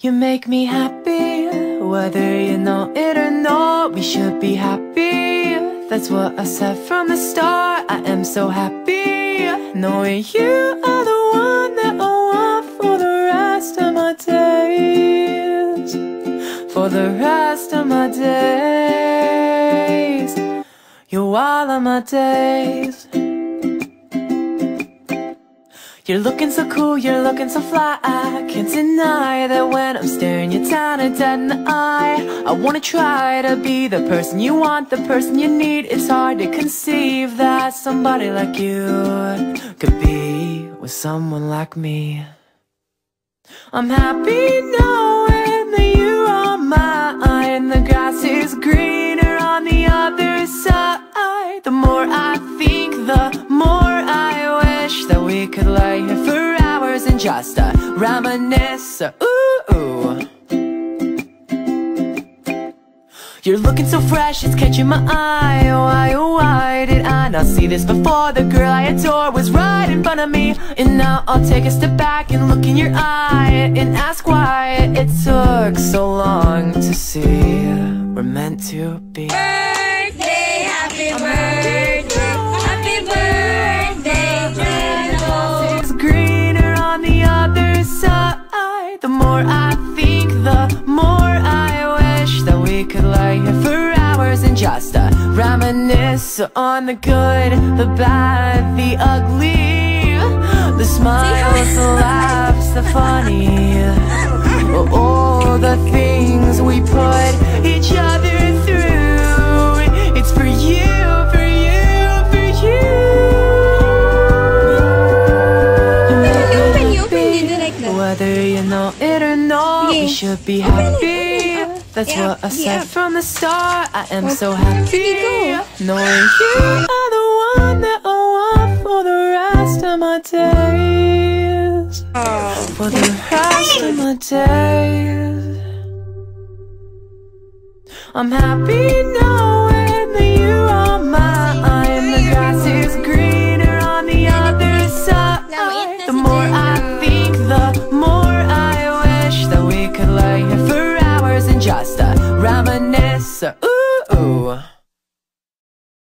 You make me happy, whether you know it or not. We should be happy, that's what I said from the start. I am so happy, knowing you are the one that I want for the rest of my days. For the rest of my days, you're all of my days. You're looking so cool, you're looking so fly. I can't deny that when I'm staring you down and dead in the eye. I wanna try to be the person you want, the person you need. It's hard to conceive that somebody like you could be with someone like me. I'm happy knowing that you are mine. The grass is greener on the other side. The more I think, the more I wish that we could lay here for hours and just reminisce. Ooh, you're looking so fresh, it's catching my eye. Why did I not see this before? The girl I adore was right in front of me. And now I'll take a step back and look in your eye and ask why it took so long to see we're meant to be. Birthday, happy birthday, happy birthday to you. It's greener on the other side. The more I think, the more I wish that we could lay here for hours and just reminisce on the good, the bad, the ugly, the smiles, the laughs, the funny, all the things we put each other through. It's for you, for you, for you. Whether you know it or not, we should be happy. That's what I said from the start. I am so happy, knowing you are the one that I want for the rest of my days. For the rest of my days, I'm happy now.